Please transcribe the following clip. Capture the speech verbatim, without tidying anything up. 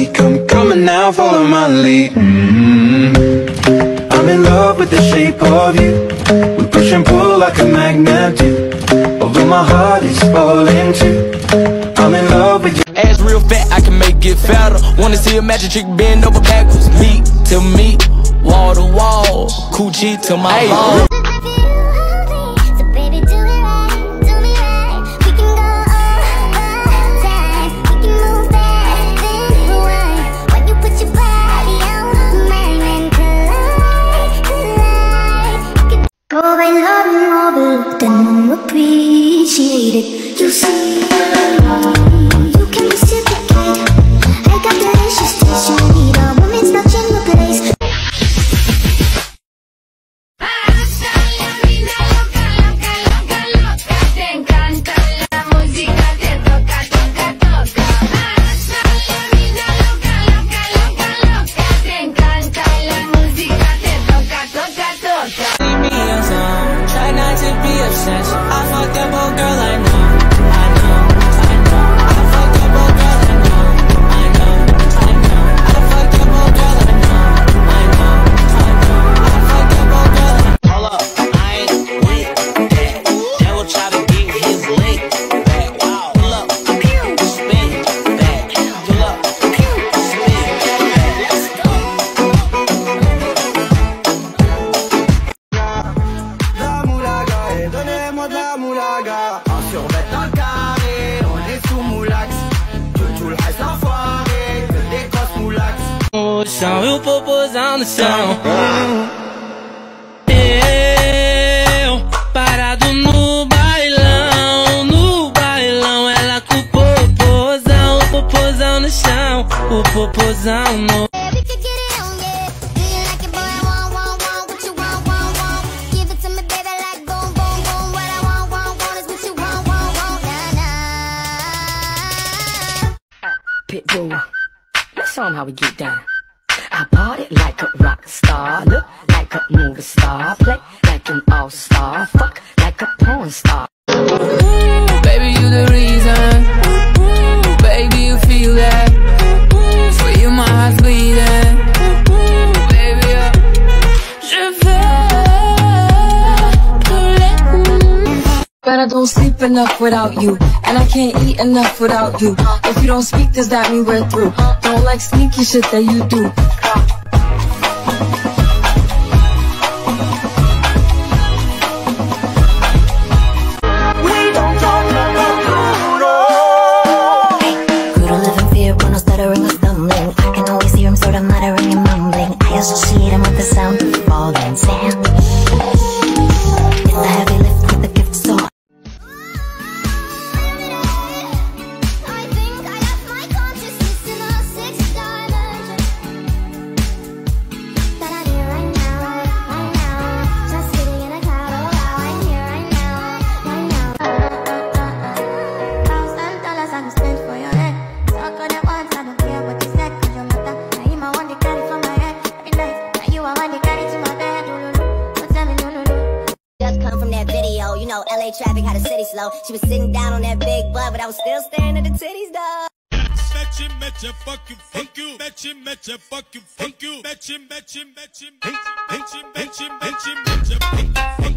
me. Come, come on now, follow my lead. mm-hmm. I'm in love with the shape of you. We push and pull like a magnet do. Although my heart is falling too, I'm in love with you. Ass real fat, I can make it fatter. Wanna see a magic trick bend over backwards. Meat to meat, wall to wall, coochie to my bone. Appreciate it. You see, you can reciprocate. I got delicious taste. You need a woman's touch in your place. Te encanta la música, te toca, toca, toca. La vida loca, loca, loca, loca. Te encanta la música, te toca, toca, toca. Try not to be obsessed. I fucked up, old girl, I know, I know, I know. I fucked up, old girl, I know, I know, I know. I fucked up, old girl, I know, I know, I know. I fucked up, old girl, I know. Hold up, I ain't with that. Devil try to get his leg back. Pull up, spin back. Pull up, spin back. Let's go. La moulaga, un survêt, un carré, on est sous moulax. Tout, tout le reste enfoiré, que des grosses moulax. O chão e o popozão no chão. Eu, parado no bailão, no bailão. Ela com o popozão, o popozão no chão, o popozão no... Pitbull, let's show 'em how we get down. I party like a rock star, look like a movie star, play like an all-star, fuck like a porn star. Ooh, baby, you the reason. Ooh, baby, you feel that. For you, my heart's bleeding. Ooh, baby, uh, je veux tout. But I don't sleep enough without you, and I can't eat enough without you. If you don't speak, does that mean we're through? Don't like sneaky shit that you do. We don't talk about Kudo. Kudo live in fear when I'm stuttering or stumbling. I can always hear him sort of muttering and mumbling. I associate him with the sound of falling sand. It's a heavy lift with a gift so. You know, L A traffic had a city slow. She was sitting down on that big butt, but I was still staring at the titties, though. Betchin, betcha, fuck you, fuck you. Betchin, betcha, fuck you, fuck you. Betchin, betchin, betchin, betchin, betchin, betchin, betchin, betcha, fuck you.